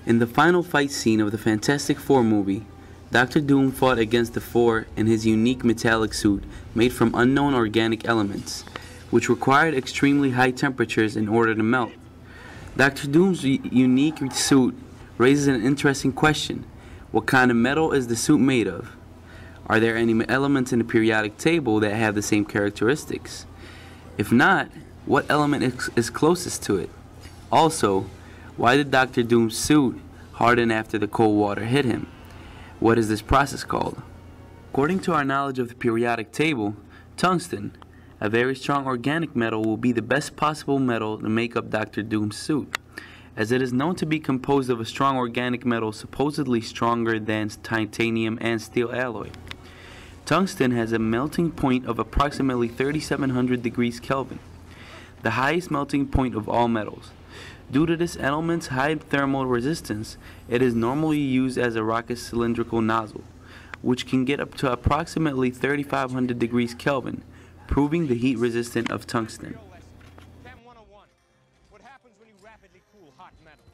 In the final fight scene of the Fantastic Four movie, Doctor Doom fought against the Four in his unique metallic suit made from unknown organic elements, which required extremely high temperatures in order to melt. Doctor Doom's unique suit raises an interesting question. What kind of metal is the suit made of? Are there any elements in the periodic table that have the same characteristics? If not, what element is closest to it? Also, why did Doctor Doom's suit harden after the cold water hit him? What is this process called? According to our knowledge of the periodic table, tungsten, a very strong organic metal, will be the best possible metal to make up Doctor Doom's suit, as it is known to be composed of a strong organic metal supposedly stronger than titanium and steel alloy. Tungsten has a melting point of approximately 3700 degrees Kelvin, the highest melting point of all metals. Due to this element's high thermal resistance, it is normally used as a rocket cylindrical nozzle, which can get up to approximately 3500 degrees Kelvin, proving the heat resistance of tungsten. CHEM 101. What happens when you rapidly cool hot metal?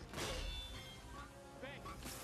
Bang.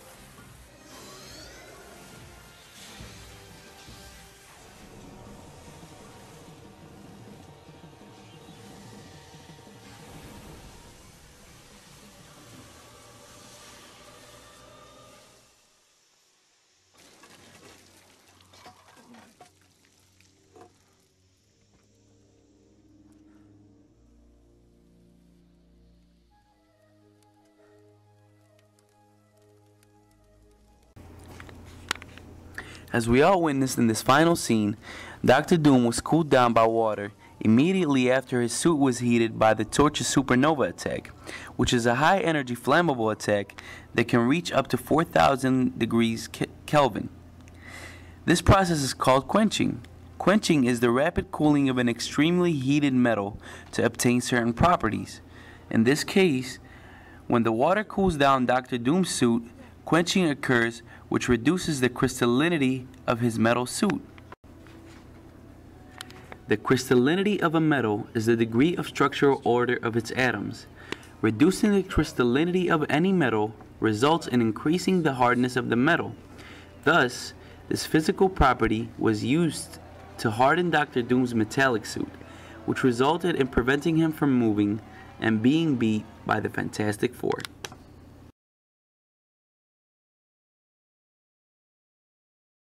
As we all witnessed in this final scene, Doctor Doom was cooled down by water immediately after his suit was heated by the torch supernova attack, which is a high-energy flammable attack that can reach up to 4000 degrees Kelvin. This process is called quenching. Quenching is the rapid cooling of an extremely heated metal to obtain certain properties. In this case, when the water cools down Doctor Doom's suit, quenching occurs, which reduces the crystallinity of his metal suit. The crystallinity of a metal is the degree of structural order of its atoms. Reducing the crystallinity of any metal results in increasing the hardness of the metal. Thus, this physical property was used to harden Doctor Doom's metallic suit, which resulted in preventing him from moving and being beat by the Fantastic Four.